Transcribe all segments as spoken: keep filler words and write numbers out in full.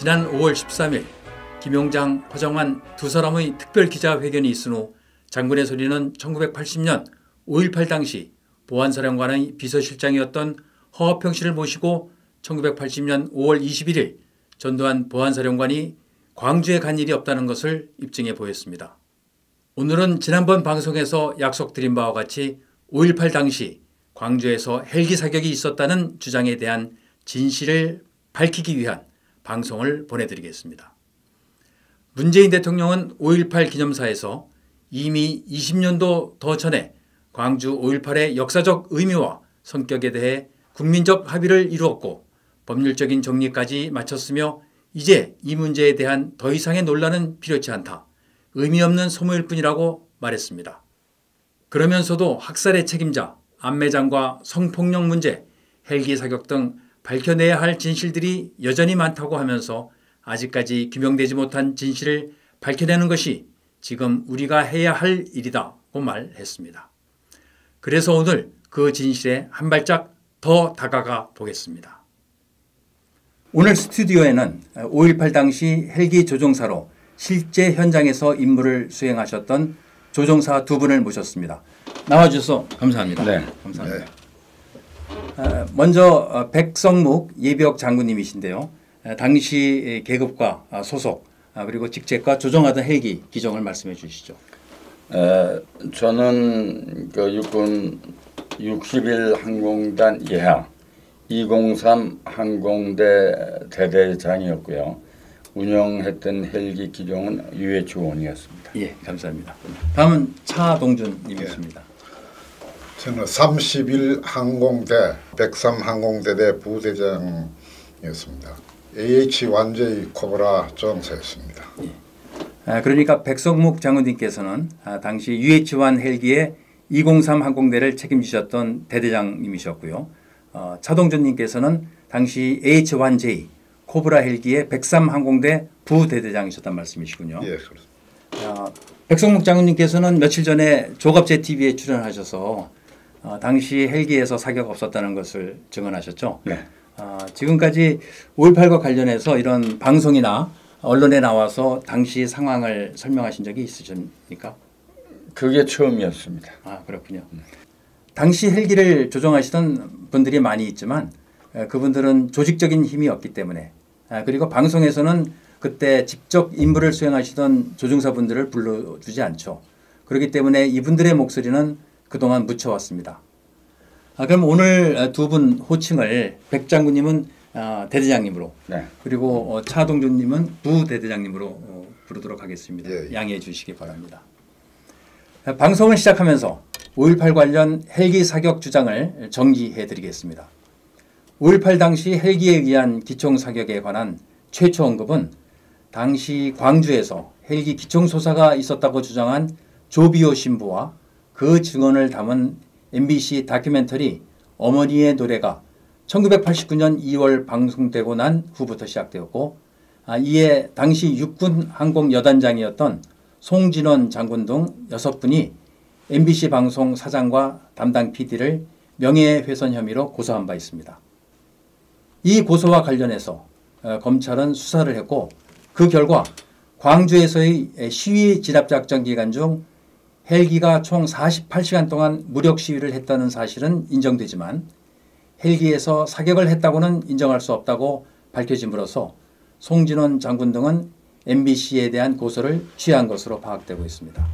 지난 오월 십삼일 김용장, 허정환 두 사람의 특별 기자회견이 있은 후 장군의 소리는 천구백팔십년 오일팔 당시 보안사령관의 비서실장이었던 허화평 씨를 모시고 천구백팔십년 오월 이십일일 전두환 보안사령관이 광주에 간 일이 없다는 것을 입증해 보였습니다. 오늘은 지난번 방송에서 약속드린 바와 같이 오일팔 당시 광주에서 헬기 사격이 있었다는 주장에 대한 진실을 밝히기 위한 방송을 보내드리겠습니다. 문재인 대통령은 오일팔 기념사에서 이미 이십 년도 더 전에 광주 오일팔의 역사적 의미와 성격에 대해 국민적 합의를 이루었고 법률적인 정리까지 마쳤으며 이제 이 문제에 대한 더 이상의 논란은 필요치 않다. 의미 없는 소모일 뿐이라고 말했습니다. 그러면서도 학살의 책임자, 안매장과 성폭력 문제, 헬기 사격 등 밝혀내야 할 진실들이 여전히 많다고 하면서 아직까지 규명되지 못한 진실을 밝혀내는 것이 지금 우리가 해야 할 일이다고 말했습니다. 그래서 오늘 그 진실에 한 발짝 더 다가가 보겠습니다. 오늘 스튜디오에는 오일팔 당시 헬기 조종사로 실제 현장에서 임무를 수행하셨던 조종사 두 분을 모셨습니다. 나와주셔서 감사합니다. 네. 감사합니다. 네. 먼저 백성묵 예비역 장군님이신데요. 당시 계급과 소속 그리고 직책과 조종하던 헬기 기종을 말씀해 주시죠. 에, 저는 그 육군 육십일 항공단 예하 이공삼 항공대 대대장이었고요. 운영했던 헬기 기종은 유에이치 원이었습니다. 예, 감사합니다. 다음은 차동준 님이십니다. 예. 저는 삼십일 항공대 백삼 항공대대 부대장이었습니다. 에이에이치 완제이 코브라 조종사였습니다. 예. 아, 그러니까 백성묵 장군님께서는 아, 당시 유에이치 원 헬기의 이공삼 항공대를 책임지셨던 대대장님이셨고요. 어, 차동준님께서는 당시 에이에이치 원 제이 코브라 헬기의 백삼 항공대 부대대장이셨단 말씀이시군요. 예, 그렇습니다. 어, 백성묵 장군님께서는 며칠 전에 조갑제 티비에 출연하셔서 어, 당시 헬기에서 사격 없었다는 것을 증언하셨죠. 네. 어, 지금까지 오일팔과 관련해서 이런 방송이나 언론에 나와서 당시 상황을 설명하신 적이 있으십니까? 그게 처음이었습니다. 아, 그렇군요. 음. 당시 헬기를 조종하시던 분들이 많이 있지만 그분들은 조직적인 힘이 없기 때문에 그리고 방송에서는 그때 직접 임무를 수행하시던 조종사분들을 불러주지 않죠. 그렇기 때문에 이분들의 목소리는 그동안 묻혀왔습니다. 아, 그럼 오늘 두 분 호칭을 백 장군님은 대대장님으로 네. 그리고 차동준님은 부대대장님으로 부르도록 하겠습니다. 예, 예. 양해해 주시기 바랍니다. 방송을 시작하면서 오일팔 관련 헬기 사격 주장을 정리해 드리겠습니다. 오일팔 당시 헬기에 의한 기총 사격에 관한 최초 언급은 당시 광주에서 헬기 기총 소사가 있었다고 주장한 조비오 신부와 그 증언을 담은 엠비씨 다큐멘터리 어머니의 노래가 천구백팔십구년 이월 방송되고 난 후부터 시작되었고 이에 당시 육군 항공 여단장이었던 송진원 장군 등 여섯 분이 엠비씨 방송 사장과 담당 피디를 명예훼손 혐의로 고소한 바 있습니다. 이 고소와 관련해서 검찰은 수사를 했고 그 결과 광주에서의 시위 진압작전 기간 중 헬기가 총 사십팔 시간 동안 무력 시위를 했다는 사실은 인정되지만 헬기에서 사격을 했다고는 인정할 수 없다고 밝혀짐으로써 송진원 장군 등은 엠비씨에 대한 고소를 취한 것으로 파악되고 있습니다.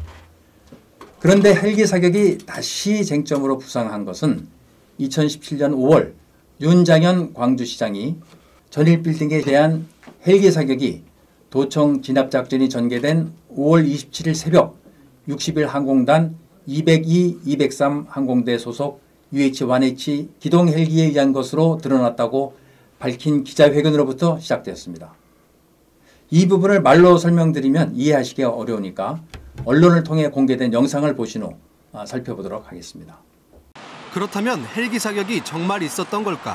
그런데 헬기 사격이 다시 쟁점으로 부상한 것은 이천십칠년 오월 윤장현 광주시장이 전일빌딩에 대한 헬기 사격이 도청 진압작전이 전개된 오월 이십칠일 새벽 육십일 항공단 이백이, 이백삼 항공대 소속 유에이치 원 에이치 기동 헬기에 의한 것으로 드러났다고 밝힌 기자회견으로부터 시작되었습니다. 이 부분을 말로 설명드리면 이해하시기 어려우니까 언론을 통해 공개된 영상을 보신 후 살펴보도록 하겠습니다. 그렇다면 헬기 사격이 정말 있었던 걸까?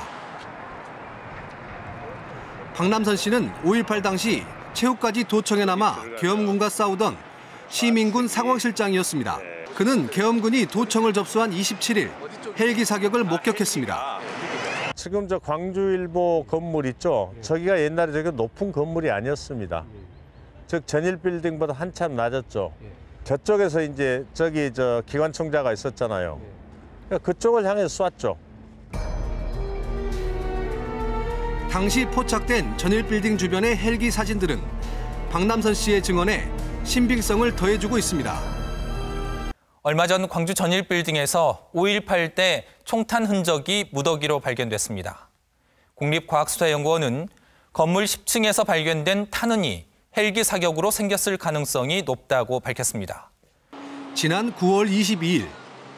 박남선 씨는 오일팔 당시 최후까지 도청에 남아 계엄군과 싸우던 시민군 상황실장이었습니다. 그는 계엄군이 도청을 접수한 이십칠일 헬기 사격을 목격했습니다. 지금 저 광주일보 건물 있죠? 저기가 옛날에 저기 높은 건물이 아니었습니다. 즉 전일빌딩보다 한참 낮았죠. 저쪽에서 이제 저기 저 기관총자가 있었잖아요. 그러니까 그쪽을 향해 쐈죠. 당시 포착된 전일빌딩 주변의 헬기 사진들은 박남선 씨의 증언에 신빙성을 더해주고 있습니다. 얼마 전 광주 전일빌딩에서 오일팔 때 총탄 흔적이 무더기로 발견됐습니다. 국립과학수사연구원은 건물 십 층에서 발견된 탄흔이 헬기 사격으로 생겼을 가능성이 높다고 밝혔습니다. 지난 구월 이십이일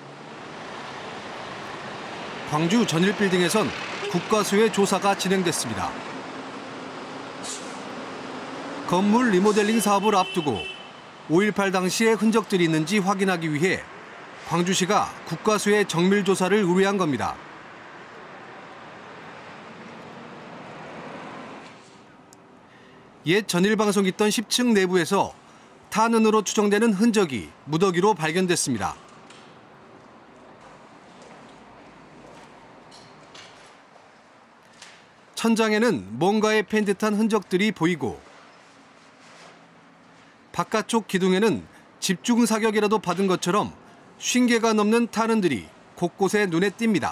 광주 전일빌딩에선 국과수의 조사가 진행됐습니다. 건물 리모델링 사업을 앞두고 오일팔 당시의 흔적들이 있는지 확인하기 위해 광주시가 국과수의 정밀 조사를 의뢰한 겁니다. 옛 전일방송이 있던 십 층 내부에서 탄흔으로 추정되는 흔적이 무더기로 발견됐습니다. 천장에는 뭔가에 팬 듯한 흔적들이 보이고 바깥쪽 기둥에는 집중 사격이라도 받은 것처럼 쉰 개가 넘는 탄흔들이 곳곳에 눈에 띕니다.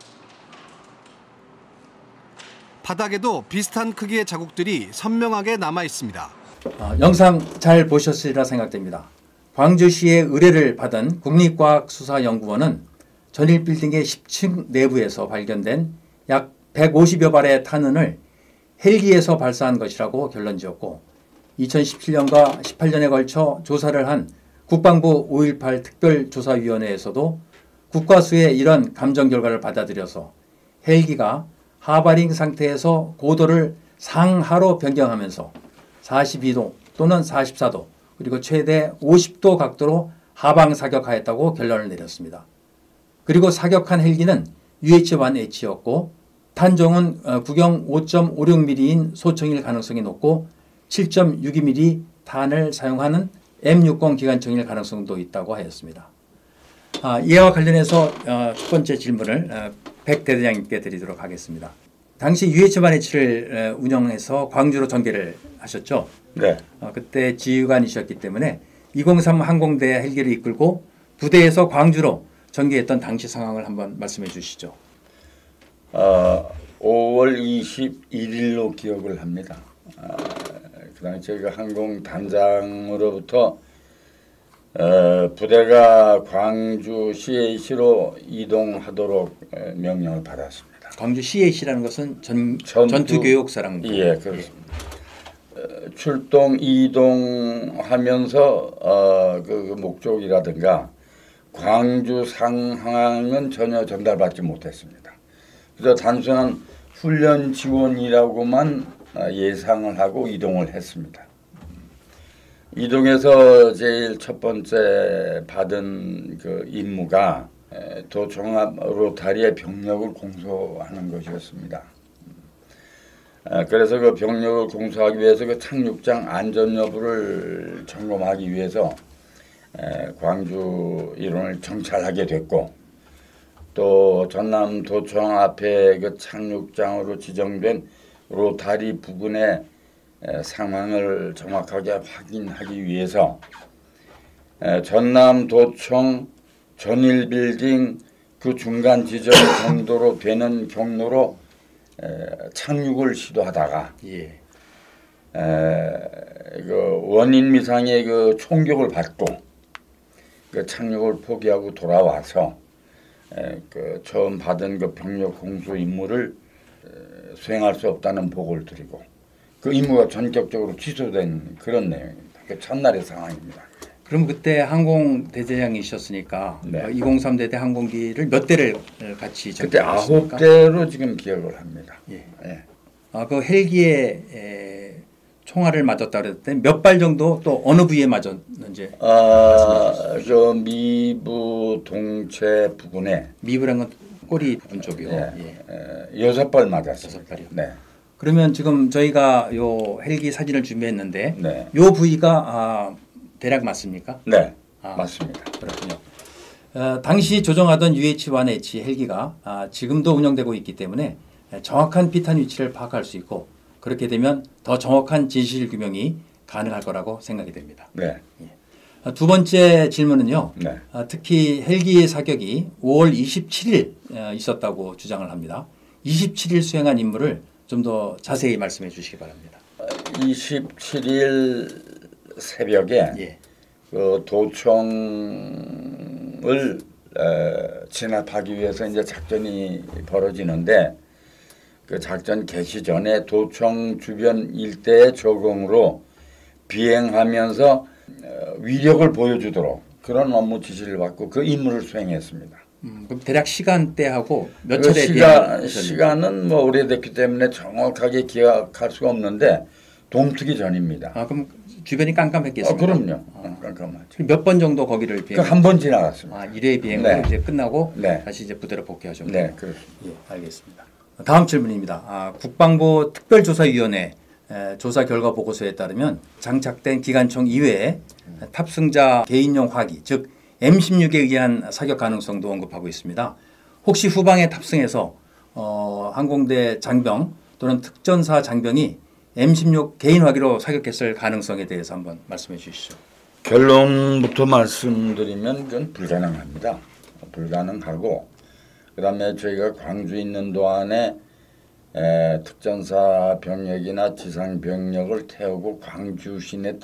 바닥에도 비슷한 크기의 자국들이 선명하게 남아 있습니다. 어, 영상 잘 보셨으리라 생각됩니다. 광주시의 의뢰를 받은 국립과학수사연구원은 전일빌딩의 십 층 내부에서 발견된 약 백오십여 발의 탄흔을 헬기에서 발사한 것이라고 결론지었고 이천십칠 년과 십팔 년에 걸쳐 조사를 한 국방부 오일팔 특별조사위원회에서도 국과수의 이런 감정 결과를 받아들여서 헬기가 하바링 상태에서 고도를 상하로 변경하면서 사십이 도 또는 사십사 도 그리고 최대 오십 도 각도로 하방 사격하였다고 결론을 내렸습니다. 그리고 사격한 헬기는 유에이치 원 에이치였고 탄종은 구경 오 점 오육 밀리미터인 소총일 가능성이 높고 칠 점 육이 밀리미터 탄을 사용하는 엠 육십 기관총일 가능성도 있다고 하였습니다. 아, 이와 관련해서 어, 첫 번째 질문을 어, 백 대대장님께 드리도록 하겠습니다. 당시 유에이치 원 에이치를 운영해서 광주로 전개를 하셨죠? 네. 어, 그때 지휘관이셨기 때문에 이공삼 항공대 헬기를 이끌고 부대에서 광주로 전개했던 당시 상황을 한번 말씀해 주시죠. 어, 오월 이십일일로 기억을 합니다. 어, 그다음에 제가 항공단장으로부터 어, 부대가 광주 씨에이씨로 이동하도록 명령을 받았습니다. 광주 씨에이씨라는 것은 전, 전투, 전투교육사령부. 예, 그렇습니다. 어, 출동 이동하면서 어, 그, 그 목적이라든가 광주 상황은 전혀 전달받지 못했습니다. 그래서 단순한 훈련 지원이라고만 예상을 하고 이동을 했습니다. 이동해서 제일 첫 번째 받은 그 임무가 도종합 로타리의 병력을 공소하는 것이었습니다. 그래서 그 병력을 공소하기 위해서 그 착륙장 안전 여부를 점검하기 위해서 광주 일원을 정찰하게 됐고 또 전남 도청 앞에 그 착륙장으로 지정된 로타리 부근의 상황을 정확하게 확인하기 위해서 전남 도청 전일빌딩 그 중간 지점 정도로 되는 경로로 착륙을 시도하다가 예. 그 원인 미상의 그 총격을 받고 그 착륙을 포기하고 돌아와서 에, 그 처음 받은 그 병력 공소 임무를 에, 수행할 수 없다는 보고를 드리고 그 임무가 전격적으로 취소된 그런 내용입니다. 그 첫날의 상황입니다. 그럼 그때 항공대대장이셨으니까 네. 이공삼 대대 항공기를 몇 대를 같이 그때 전개하셨습니까? 아홉 대로 지금 기억을 합니다. 예. 예. 아, 그 헬기에 에, 총알을 맞았다 그랬을 때 몇 발 정도 또 어느 부위에 맞았는지 아, 저 미부 동체 부근에 미부란 건 꼬리 부분 쪽이요. 예, 예. 에, 여섯 발 맞았습니다. 여섯 발이요. 네. 그러면 지금 저희가 요 헬기 사진을 준비했는데 네. 요 부위가 아, 대략 맞습니까? 네. 아, 맞습니다. 그렇군요. 어, 당시 조종하던 유에이치 원 에이치 헬기가 아, 지금도 운영되고 있기 때문에 정확한 비탄 위치를 파악할 수 있고 그렇게 되면 더 정확한 진실 규명이 가능할 거라고 생각이 됩니다. 네. 두 번째 질문은요. 네. 특히 헬기 사격이 오월 이십칠일 있었다고 주장을 합니다. 이십칠일 수행한 임무를 좀 더 자세히 말씀해 주시기 바랍니다. 이십칠일 새벽에 예. 그 도청을 에, 진압하기 위해서 이제 작전이 벌어지는데 그 작전 개시 전에 도청 주변 일대의 적응으로 비행하면서 어, 위력을 보여주도록 그런 업무 지시를 받고 그 임무를 수행했습니다. 음, 그럼 대략 시간대하고 몇 그 차례 시간, 시간은 뭐 오래됐기 때문에 정확하게 기억할 수가 없는데 동트기 전입니다. 아, 그럼 주변이 깜깜했겠습니까? 어, 그럼요. 어, 깜깜하죠. 몇 번 정도 거기를 비행? 그 한 번 지나갔습니다. 아, 일 회 비행으로 네. 이제 끝나고 네. 다시 이제 부대로 복귀하셨군요. 네, 그렇습니다. 예, 알겠습니다. 다음 질문입니다. 아, 국방부 특별조사위원회 에, 조사 결과 보고서에 따르면 장착된 기관총 이외에 탑승자 개인용 화기, 즉 엠 십육에 의한 사격 가능성도 언급하고 있습니다. 혹시 후방에 탑승해서 어, 항공대 장병 또는 특전사 장병이 엠 십육 개인 화기로 사격했을 가능성에 대해서 한번 말씀해 주시죠. 결론부터 말씀드리면 그건 불가능합니다. 불가능하고 그다음에 저희가 광주에 있는 동안에 에, 특전사 병력이나 지상 병력을 태우고 광주 시내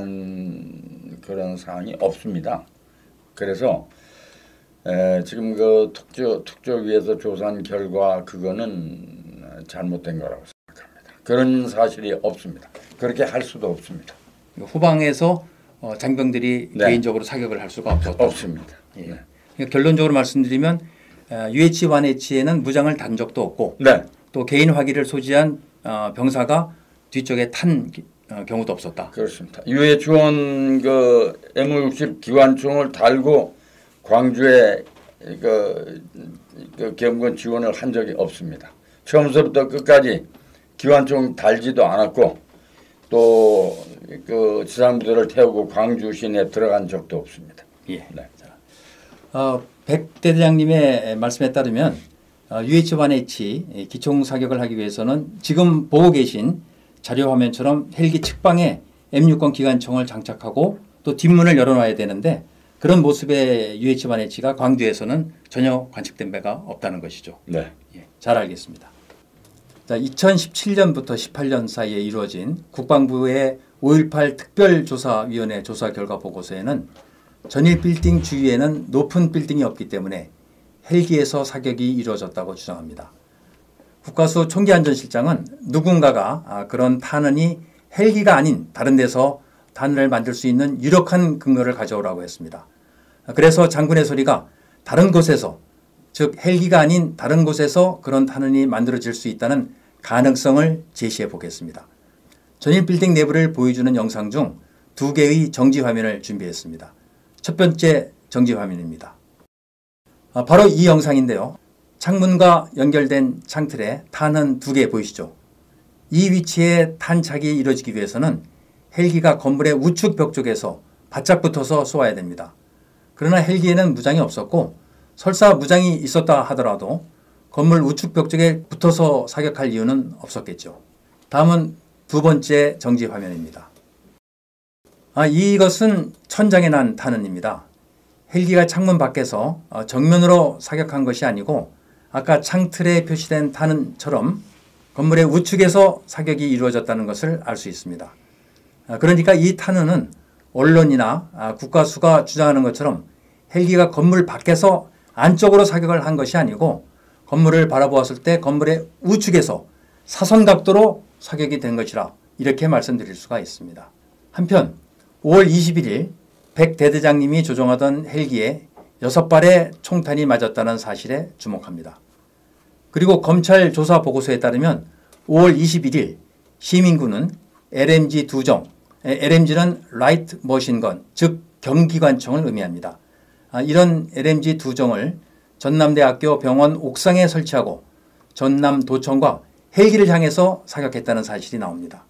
들어간 그런 상황이 없습니다. 그래서 에, 지금 그 특조 특조위에서 조사한 결과 그거는 잘못된 거라고 생각합니다. 그런 사실이 없습니다. 그렇게 할 수도 없습니다. 후방에서 어, 장병들이 네. 개인적으로 사격을 할 수가 없었다. 없습니다. 예. 네. 그러니까 결론적으로 말씀드리면 유에이치 원 에이치에는 무장을 단 적도 없고 네. 또 개인 화기를 소지한 어, 병사가 뒤쪽에 탄 어, 경우도 없었다. 그렇습니다. 유에이치 원 그 엠 육십 기관총을 달고 광주에 그, 그 경건 지원을 한 적이 없습니다. 처음부터 끝까지 기관총 달지도 않았고 또 그 지상부대를 태우고 광주 시내에 들어간 적도 없습니다. 예. 네. 자, 어, 백 대대장님의 말씀에 따르면 어, 유에이치 원 에이치 기총 사격을 하기 위해서는 지금 보고 계신 자료 화면처럼 헬기 측방에 엠 육십 기관총을 장착하고 또 뒷문을 열어놔야 되는데 그런 모습의 유에이치 원 에이치가 광주에서는 전혀 관측된 바가 없다는 것이죠. 네. 예, 잘 알겠습니다. 자, 이천십칠년부터 십팔 년 사이에 이루어진 국방부의 오일팔 특별조사위원회 조사 결과 보고서에는 전일 빌딩 주위에는 높은 빌딩이 없기 때문에 헬기에서 사격이 이루어졌다고 주장합니다. 국가수 총기안전실장은 누군가가 그런 탄원이 헬기가 아닌 다른 데서 탄원을 만들 수 있는 유력한 근거를 가져오라고 했습니다. 그래서 장군의 소리가 다른 곳에서 즉 헬기가 아닌 다른 곳에서 그런 탄원이 만들어질 수 있다는 가능성을 제시해 보겠습니다. 전일 빌딩 내부를 보여주는 영상 중 두 개의 정지 화면을 준비했습니다. 첫 번째 정지 화면입니다. 바로 이 영상인데요. 창문과 연결된 창틀에 탄은 두 개 보이시죠? 이 위치에 탄착이 이루어지기 위해서는 헬기가 건물의 우측 벽 쪽에서 바짝 붙어서 쏘아야 됩니다. 그러나 헬기에는 무장이 없었고 설사 무장이 있었다 하더라도 건물 우측 벽 쪽에 붙어서 사격할 이유는 없었겠죠. 다음은 두 번째 정지 화면입니다. 아, 이것은 천장에 난 탄원입니다. 헬기가 창문 밖에서 정면으로 사격한 것이 아니고 아까 창틀에 표시된 탄원처럼 건물의 우측에서 사격이 이루어졌다는 것을 알 수 있습니다. 그러니까 이 탄원은 언론이나 국가수가 주장하는 것처럼 헬기가 건물 밖에서 안쪽으로 사격을 한 것이 아니고 건물을 바라보았을 때 건물의 우측에서 사선 각도로 사격이 된 것이라 이렇게 말씀드릴 수가 있습니다. 한편 오월 이십일일 백 대대장님이 조종하던 헬기에 여섯 발의 총탄이 맞았다는 사실에 주목합니다. 그리고 검찰 조사 보고서에 따르면 오월 이십일일 시민군은 엘엠지 두 정, 엘엠지는 라이트 머신건, 즉 경기관총을 의미합니다. 이런 엘엠지 두 정을 전남대학교 병원 옥상에 설치하고 전남도청과 헬기를 향해서 사격했다는 사실이 나옵니다.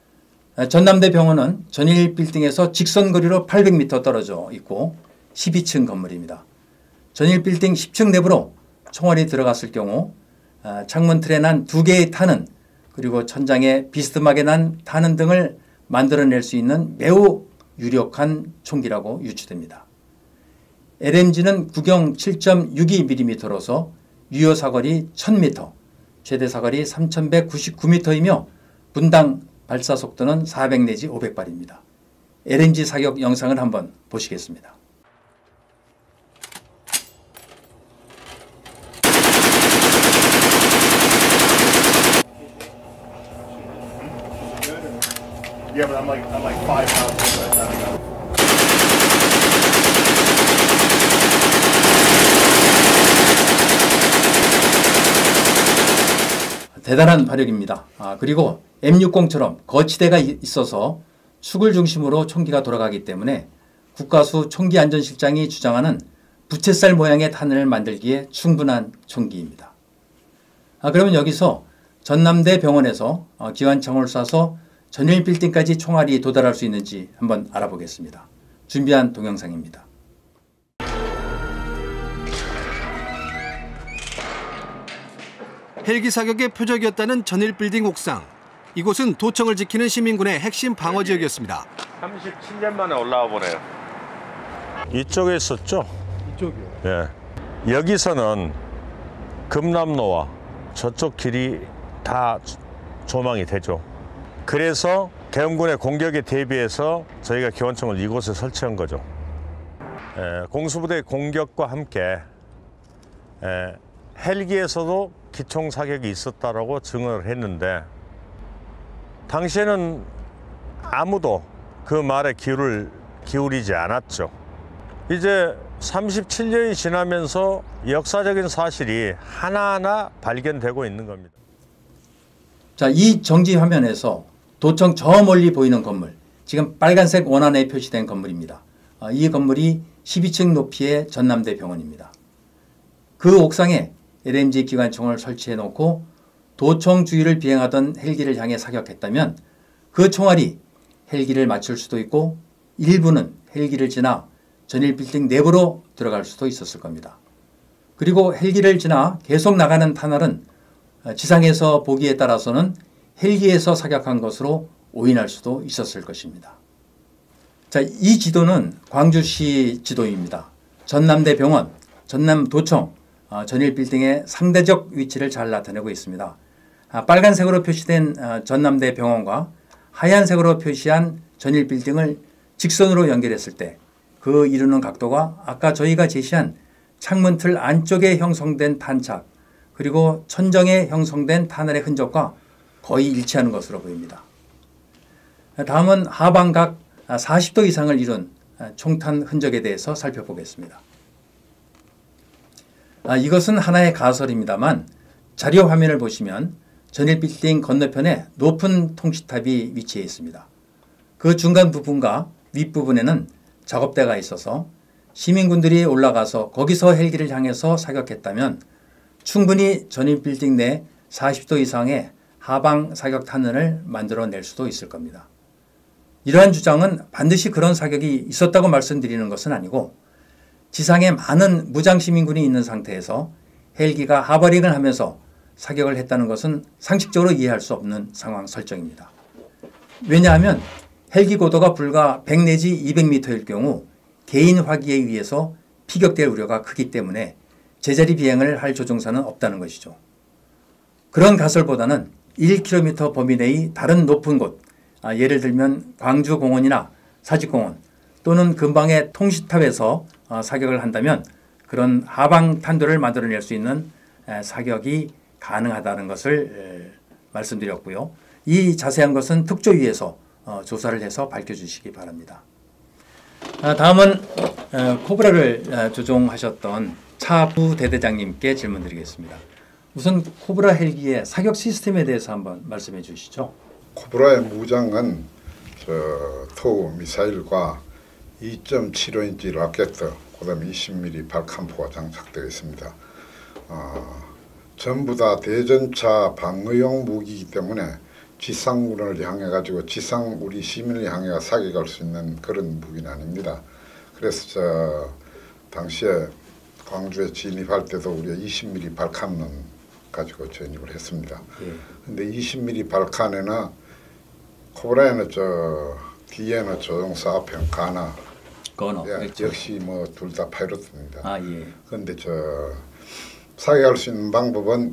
전남대 병원은 전일 빌딩에서 직선거리로 팔백 미터 떨어져 있고 십이 층 건물입니다. 전일 빌딩 십 층 내부로 총알이 들어갔을 경우 창문 틀에 난 두 개의 탄은 그리고 천장에 비스듬하게 난 탄은 등을 만들어낼 수 있는 매우 유력한 총기라고 유추됩니다. 엘엠지는 구경 칠 점 육이 밀리미터로서 유효 사거리 천 미터, 최대 사거리 삼천백구십구 미터이며 분당 발사 속도는 사백 내지 오백 발입니다. 엘엠지 사격 영상을 한번 보시겠습니다. Yeah, but I'm like I'm like five pounds right now. 대단한 발역입니다. 아, 그리고 엠 육십처럼 거치대가 있어서 축을 중심으로 총기가 돌아가기 때문에 국가수 총기안전실장이 주장하는 부채살 모양의 탄을 만들기에 충분한 총기입니다. 아, 그러면 여기서 전남대 병원에서 어, 기관총을 쏴서 전일 빌딩까지 총알이 도달할 수 있는지 한번 알아보겠습니다. 준비한 동영상입니다. 헬기 사격의 표적이었다는 전일 빌딩 옥상. 이곳은 도청을 지키는 시민군의 핵심 방어 지역이었습니다. 삼십칠 년 만에 올라와 보네요. 이쪽에 있었죠? 이쪽이요. 예. 여기서는 금남로와 저쪽 길이 다 조망이 되죠. 그래서 계엄군의 공격에 대비해서 저희가 기관총을 이곳에 설치한 거죠. 에, 공수부대의 공격과 함께 에, 헬기에서도 기총 사격이 있었다라고 증언을 했는데 당시에는 아무도 그 말에 귀를 기울이지 않았죠. 이제 삼십칠 년이 지나면서 역사적인 사실이 하나하나 발견되고 있는 겁니다. 자, 이 정지 화면에서 도청 저 멀리 보이는 건물, 지금 빨간색 원안에 표시된 건물입니다. 이 건물이 십이 층 높이의 전남대 병원입니다. 그 옥상에 엘엠지 기관총을 설치해 놓고 도청 주위를 비행하던 헬기를 향해 사격했다면 그 총알이 헬기를 맞출 수도 있고 일부는 헬기를 지나 전일 빌딩 내부로 들어갈 수도 있었을 겁니다. 그리고 헬기를 지나 계속 나가는 탄알은 지상에서 보기에 따라서는 헬기에서 사격한 것으로 오인할 수도 있었을 것입니다. 자, 이 지도는 광주시 지도입니다. 전남대 병원, 전남도청, 어, 전일 빌딩의 상대적 위치를 잘 나타내고 있습니다. 아, 빨간색으로 표시된 어, 전남대 병원과 하얀색으로 표시한 전일 빌딩을 직선으로 연결했을 때 그 이루는 각도가 아까 저희가 제시한 창문틀 안쪽에 형성된 탄착 그리고 천정에 형성된 탄알의 흔적과 거의 일치하는 것으로 보입니다. 다음은 하방각 사십 도 이상을 이룬 총탄 흔적에 대해서 살펴보겠습니다. 이것은 하나의 가설입니다만 자료 화면을 보시면 전일 빌딩 건너편에 높은 통시탑이 위치해 있습니다. 그 중간 부분과 윗부분에는 작업대가 있어서 시민군들이 올라가서 거기서 헬기를 향해서 사격했다면 충분히 전일 빌딩 내 사십 도 이상의 하방 사격 탄원을 만들어낼 수도 있을 겁니다. 이러한 주장은 반드시 그런 사격이 있었다고 말씀드리는 것은 아니고 지상에 많은 무장 시민군이 있는 상태에서 헬기가 하버링을 하면서 사격을 했다는 것은 상식적으로 이해할 수 없는 상황 설정입니다. 왜냐하면 헬기 고도가 불과 백 내지 이백 미터일 경우 개인 화기에 의해서 피격될 우려가 크기 때문에 제자리 비행을 할 조종사는 없다는 것이죠. 그런 가설보다는 일 킬로미터 범위 내의 다른 높은 곳, 아, 예를 들면 광주공원이나 사직공원 또는 근방의 통시탑에서 어, 사격을 한다면 그런 하방 탄도를 만들어낼 수 있는 에, 사격이 가능하다는 것을 에, 말씀드렸고요. 이 자세한 것은 특조위에서 어, 조사를 해서 밝혀주시기 바랍니다. 아, 다음은 어, 코브라를 어, 조종하셨던 차 부대대장님께 질문드리겠습니다. 우선 코브라 헬기의 사격 시스템에 대해서 한번 말씀해 주시죠. 코브라의 무장은 저 토우 미사일과 이 점 칠오 인치 라켓, 그다음에 이십 밀리미터 발칸포가 장착되어 있습니다. 어, 전부 다 대전차 방어용 무기이기 때문에 지상군을 향해 가지고 지상 우리 시민을 향해 사격할 수 있는 그런 무기는 아닙니다. 그래서 저 당시에 광주에 진입할 때도 우리가 이십 밀리미터 발칸은 가지고 전입을 했습니다. 예. 근데 이십 밀리미터 발칸에는 코브라에는 저 뒤에는 조종사 앞에는 가나. 건어. 예, 그렇죠. 역시 뭐 둘 다 파이로트입니다. 아 예. 그런데 저 사격할 수 있는 방법은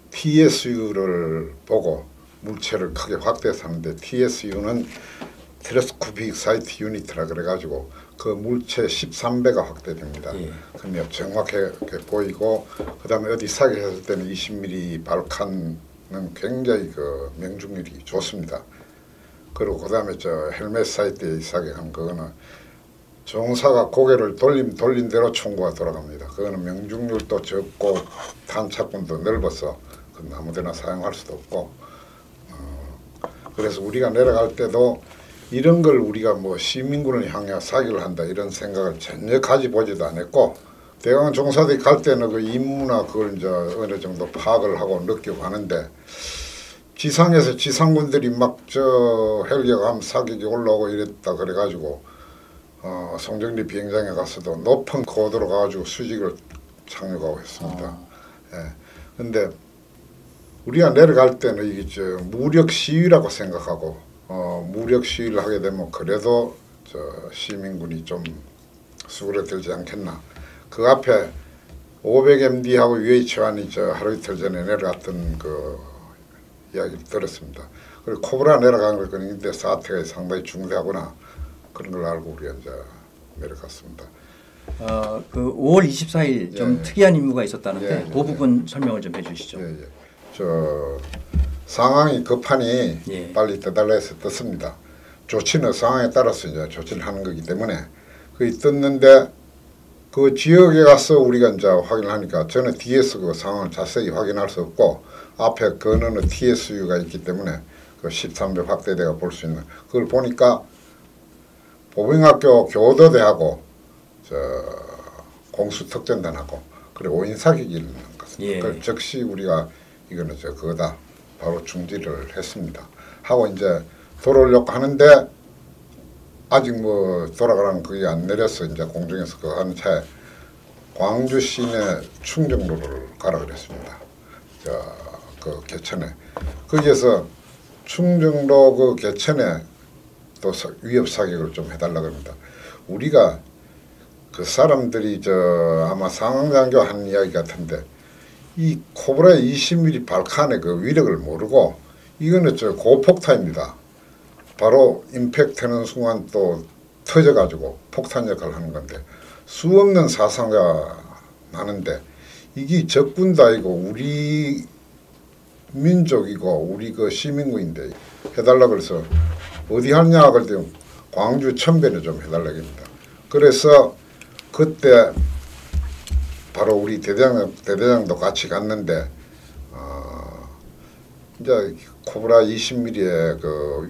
티에스유를 보고 물체를 크게 확대해서 하는데 티에스유는 텔레스코픽 사이트 유니트라 그래가지고 그 물체 십삼 배가 확대됩니다. 예. 그러면 정확하게 보이고 그 다음에 어디 사격했을 때는 이십 밀리미터 발칸은 굉장히 그 명중률이 좋습니다. 그리고 그 다음에 저 헬멧 사이트에 사격한 그거는 종사가 고개를 돌림 돌린 대로 총구가 돌아갑니다. 그거는 명중률도 적고 탄착군도 넓어서 그건 아무데나 사용할 수도 없고 어, 그래서 우리가 내려갈 때도 이런 걸 우리가 뭐 시민군을 향해 사격을 한다 이런 생각을 전혀 가지보지도 않았고 대강 종사들이 갈 때는 그 임무나 그걸 이제 어느 정도 파악을 하고 느끼고 하는데 지상에서 지상군들이 막 저 헬기가 가면 사격이 올라오고 이랬다 그래가지고 어, 송정리 비행장에 가서도 높은 고도로 가가지고 수직을 착륙하고 했습니다. 아. 예. 근데 우리가 내려갈 때는 이게 저 무력 시위라고 생각하고 어, 무력 시위를 하게 되면 그래도 저 시민군이 좀 수그러들지 않겠나. 그 앞에 오백 엠디하고 유에이치원이 저 하루 이틀 전에 내려갔던 그 이야기를 들었습니다. 그리고 코브라 내려가는 걸 그런데 사태가 상당히 중대하구나. 그런 걸 알고 우리가 이제 내려갔습니다. 어, 그 오월 이십사일 좀 예. 특이한 임무가 있었다는데 예, 예, 그 부분 설명을 좀 해주시죠. 예, 예. 저 상황이 급하니 예. 빨리 떠달라 해서 떴습니다. 조치는 상황에 따라서 이제 조치를 하는 거기 때문에 그게 떴는데 그 지역에 가서 우리가 이제 확인을 하니까 저는 뒤에서 그 상황을 자세히 확인할 수 없고 앞에 건너는 티에스유가 있기 때문에 그 십삼 배 확대대가 볼 수 있는 그걸 보니까 보병학교 교도대하고 저 공수특전단하고 그리고 오인 사격이 있는 것입니다. 예. 그걸 즉시 우리가 이거는 저 그거다 바로 중지를 했습니다. 하고 이제 돌아오려고 하는데 아직 뭐 돌아가라는 그게 안 내려서 이제 공중에서 그 하는 차에 광주 시내 충정로를 가라 그랬습니다. 저 그 개천에 거기에서 충정로 그 개천에 또 위협 사격을 좀 해달라 그럽니다. 우리가 그 사람들이 저 아마 상황장교 하는 이야기 같은데 이 코브라 이십 밀리미터 발칸의 그 위력을 모르고 이거는 저 고폭탄입니다. 바로 임팩트하는 순간 또 터져가지고 폭탄 역할을 하는 건데 수 없는 사상가 나는데 이게 적군도 아니고 우리 민족이고 우리 그 시민군인데 해달라 그래서 어디 하느냐 그랬더니 광주 천변에 좀 해달라고 합니다. 그래서 그때 바로 우리 대대장, 대대장도 같이 갔는데 어, 이제 코브라 이십 밀리미터의 그,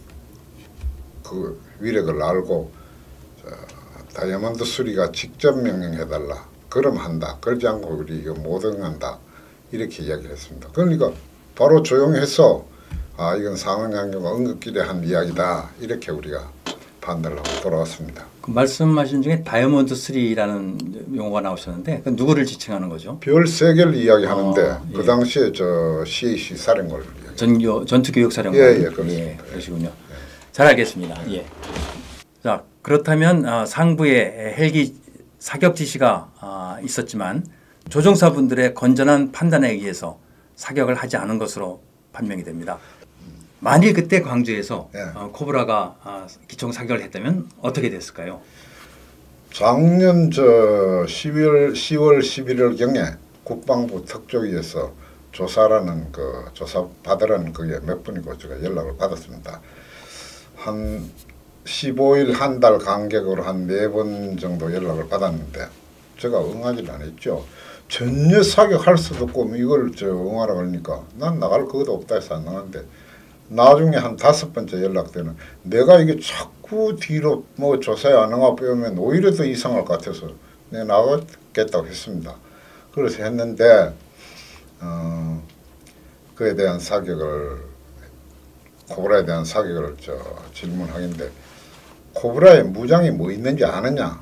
그 위력을 알고 저, 다이아몬드 수리가 직접 명령해달라. 그럼 한다. 그러지 않고 우리 이거 못 응한다. 이렇게 이야기를 했습니다. 그러니까 바로 조용해서 아 이건 상황장교가 응급길에 한 이야기다. 이렇게 우리가 판단을 하고 돌아왔습니다. 그 말씀하신 중에 다이아몬드 쓰리라는 용어가 나오셨는데 그 누구를 지칭하는 거죠? 별 세 개를 이야기하는데 어, 예. 그 당시에 저 씨에이씨 사령관을 이야기. 전교 전투교육사령관. 예, 예, 그렇습니다. 예, 그러시군요. 잘 알겠습니다. 예. 자 그렇다면 아, 상부에 헬기 사격 지시가 아, 있었지만 조종사분들의 건전한 판단에 의해서 사격을 하지 않은 것으로 판명이 됩니다. 만일 그때 광주에서 예. 어, 코브라가 아, 기총 사격을 했다면 어떻게 됐을까요? 작년 저 십일, 시월 십일월 경에 국방부 특조위에서 조사라는 그 조사 받으라는 그게 몇 분이고 제가 연락을 받았습니다. 한 십오일 한 달 간격으로 한 네 번 정도 연락을 받았는데 제가 응하지를 않았죠. 전혀 사격할 수도 없고 이걸 저 응하라고 하니까 난 나갈 그것도 없다 해서 안 나갔는데 나중에 한 다섯 번째 연락 때는 내가 이게 자꾸 뒤로 뭐 조사에 안 응하 빼면 오히려 더 이상할 것 같아서 내가 나가겠다고 했습니다. 그래서 했는데 어, 그에 대한 사격을 코브라에 대한 사격을 저 질문하긴데 코브라에 무장이 뭐 있는지 아느냐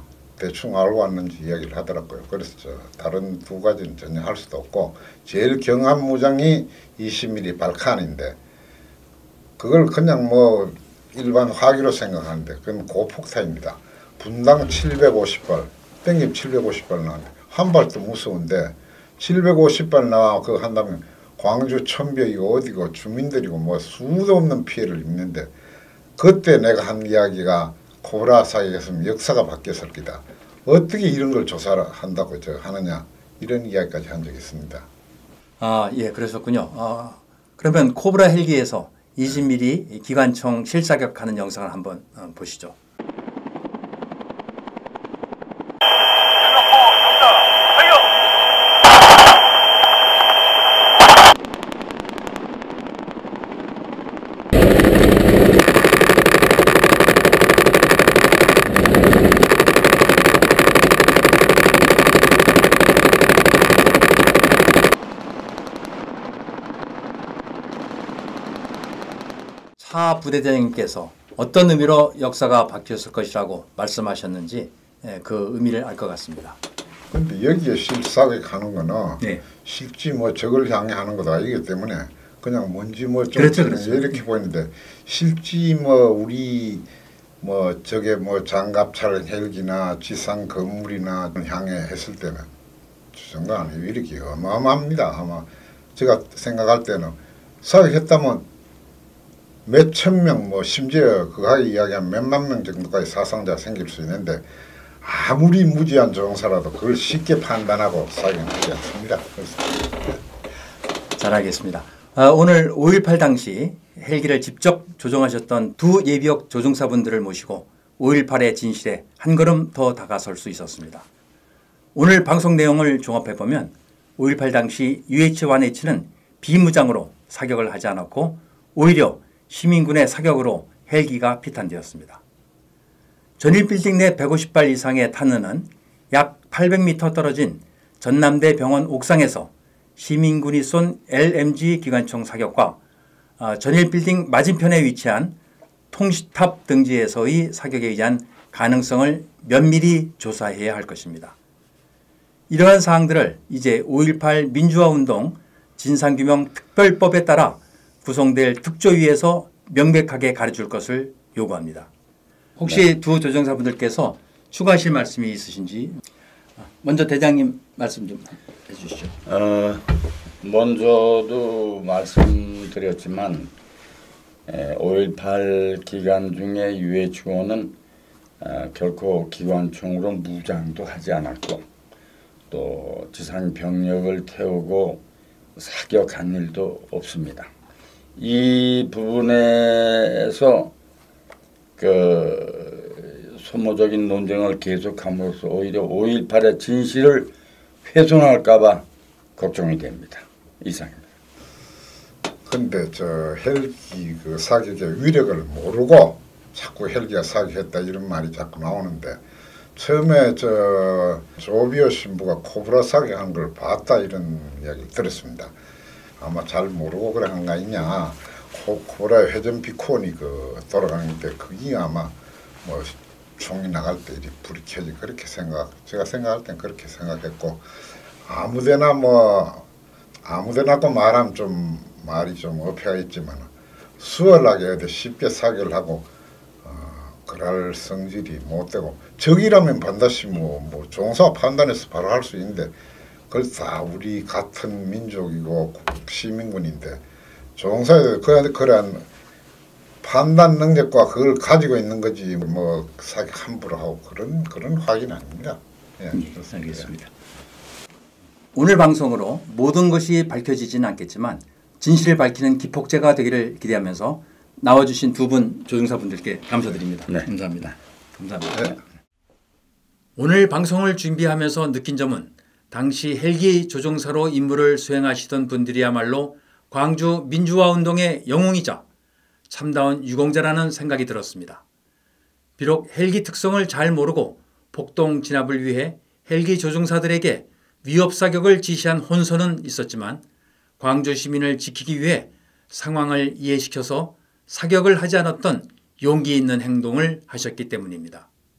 대충 알고 왔는지 이야기를 하더라고요. 그래서 저 다른 두 가지는 전혀 할 수도 없고 제일 경한 무장이 이십 밀리미터 발칸인데 그걸 그냥 뭐 일반 화기로 생각하는데 그건 고폭탄입니다. 분당 칠백오십 발, 땡김 칠백오십 발 나왔는데 한 발도 무서운데 칠백오십 발 나와 그거 한다면 광주 천벽이고 어디고 주민들이고 뭐 수도 없는 피해를 입는데 그때 내가 한 이야기가 코브라 사격했으면 역사가 바뀌었을 기다. 어떻게 이런 걸 조사를 한다고 저 하느냐 이런 이야기까지 한 적이 있습니다. 아, 예, 그러셨군요. 아, 그러면 코브라 헬기에서 이십 밀리미터 기관총 실사격하는 영상을 한번 어, 보시죠. 차 부대장님께서 어떤 의미로 역사가 바뀌었을 것이라고 말씀하셨는지 예, 그 의미를 알 것 같습니다. 그런데 여기에 실사격하는 거는 네. 실지 뭐 적을 향해 하는 것도 아니기 때문에 그냥 뭔지 뭐 좀 그렇죠, 그렇죠. 이렇게 보이는데 실지 뭐 우리 뭐 저게 뭐 장갑차를 헬기나 지상 건물이나 향해 했을 때는 주정관 이렇게 어마어마합니다. 아마 제가 생각할 때는 사격했다면 몇천 명, 뭐 심지어 그가 이야기한 몇만 명 정도까지 사상자가 생길 수 있는데 아무리 무지한 조종사라도 그걸 쉽게 판단하고 사격하지 않습니다. 잘 알겠습니다. 아, 오늘 오일팔 당시 헬기를 직접 조종하셨던 두 예비역 조종사분들을 모시고 오일팔의 진실에 한 걸음 더 다가설 수 있었습니다. 오늘 방송 내용을 종합해보면 오일팔 당시 유에이치 원 에이치는 비무장으로 사격을 하지 않았고 오히려 시민군의 사격으로 헬기가 피탄되었습니다. 전일빌딩 내 백오십 발 이상의 탄원은 약 팔백 미터 떨어진 전남대 병원 옥상에서 시민군이 쏜 엘엠지 기관총 사격과 전일빌딩 맞은편에 위치한 통시탑 등지에서의 사격에 의한 가능성을 면밀히 조사해야 할 것입니다. 이러한 사항들을 이제 오일팔 민주화운동 진상규명 특별법에 따라 구성될 특조위에서 명백하게 가르칠 것을 요구합니다. 혹시 네. 두 조종사분들께서 추가하실 말씀이 있으신지 먼저 대장님 말씀 좀 해주시죠. 어, 먼저도 말씀드렸지만 오일팔 기간 중에 유에이치 원은 어, 결코 기관총으로 무장도 하지 않았고 또 지상 병력을 태우고 사격한 일도 없습니다. 이 부분에서 그 소모적인 논쟁을 계속함으로써 오히려 오일팔의 진실을 훼손할까봐 걱정이 됩니다. 이상입니다. 근데 저 헬기 그 사격의 위력을 모르고 자꾸 헬기가 사격했다 이런 말이 자꾸 나오는데 처음에 저 조비오 신부가 코브라 사격한 걸 봤다 이런 이야기를 들었습니다. 아마 잘 모르고 그래 한 거 아니냐. 코, 코브라 회전비콘이 그 돌아가는데 그게 아마 뭐 총이 나갈 때 이렇게 불이 켜지 그렇게 생각. 제가 생각할 땐 그렇게 생각했고 아무데나 뭐 아무데나고 말하면 좀 말이 좀 어폐가 있지만 수월하게 어디 쉽게 사격을 하고 어, 그럴 성질이 못 되고 적이라면 반드시 뭐, 뭐 종사 판단해서 바로 할 수 있는데. 그걸 다 우리 같은 민족이고 시민군인데 조종사에 그러한 판단 능력과 그걸 가지고 있는 거지 뭐 사격 함부로 하고 그런 그런 확인 아닙니다. 예, 네, 알겠습니다. 오늘 방송으로 모든 것이 밝혀지지는 않겠지만 진실을 밝히는 기폭제가 되기를 기대하면서 나와주신 두 분 조종사분들께 감사드립니다. 네. 감사합니다. 감사합니다. 네. 오늘 방송을 준비하면서 느낀 점은 당시 헬기 조종사로 임무를 수행하시던 분들이야말로 광주 민주화운동의 영웅이자 참다운 유공자라는 생각이 들었습니다. 비록 헬기 특성을 잘 모르고 폭동 진압을 위해 헬기 조종사들에게 위협 사격을 지시한 혼선은 있었지만 광주 시민을 지키기 위해 상황을 이해시켜서 사격을 하지 않았던 용기 있는 행동을 하셨기 때문입니다.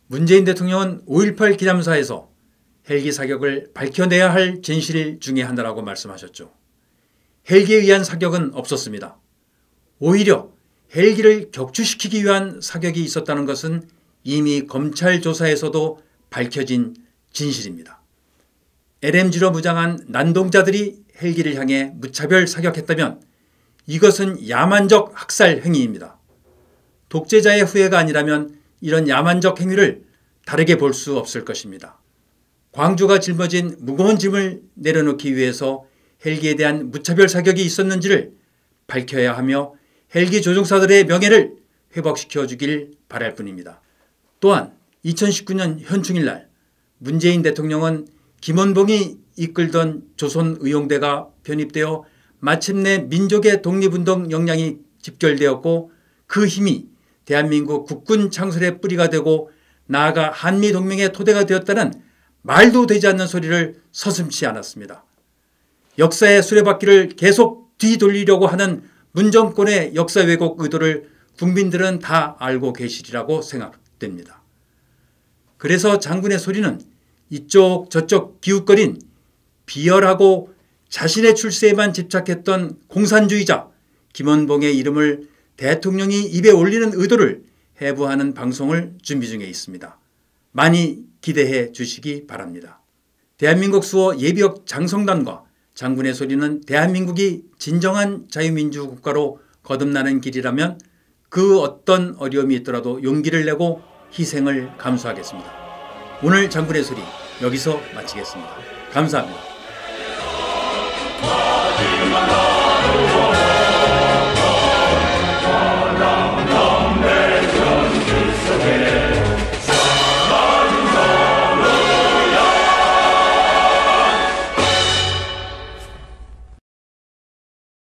문재인 대통령은 오일팔 기념사에서 헬기 사격을 밝혀내야 할 진실 중에 하나라고 말씀하셨죠. 헬기에 의한 사격은 없었습니다. 오히려 헬기를 격추시키기 위한 사격이 있었다는 것은 이미 검찰 조사에서도 밝혀진 진실입니다. 엘엠지로 무장한 난동자들이 헬기를 향해 무차별 사격했다면 이것은 야만적 학살 행위입니다. 독재자의 후예가 아니라면 이런 야만적 행위를 다르게 볼 수 없을 것입니다. 광주가 짊어진 무거운 짐을 내려놓기 위해서 헬기에 대한 무차별 사격이 있었는지를 밝혀야 하며 헬기 조종사들의 명예를 회복시켜 주길 바랄 뿐입니다. 또한 이천십구 년 현충일 날 문재인 대통령은 김원봉이 이끌던 조선의용대가 편입되어 마침내 민족의 독립운동 역량이 집결되었고 그 힘이 대한민국 국군 창설의 뿌리가 되고 나아가 한미동맹의 토대가 되었다는 말도 되지 않는 소리를 서슴지 않았습니다. 역사의 수레바퀴를 계속 뒤돌리려고 하는 문정권의 역사 왜곡 의도를 국민들은 다 알고 계시리라고 생각됩니다. 그래서 장군의 소리는 이쪽 저쪽 기웃거린 비열하고 자신의 출세에만 집착했던 공산주의자 김원봉의 이름을 대통령이 입에 올리는 의도를 해부하는 방송을 준비 중에 있습니다. 많이 기대해 주시기 바랍니다. 대한민국 수호 예비역 장성단과 장군의 소리는 대한민국이 진정한 자유민주 국가로 거듭나는 길이라면 그 어떤 어려움이 있더라도 용기를 내고 희생을 감수하겠습니다. 오늘 장군의 소리 여기서 마치겠습니다. 감사합니다.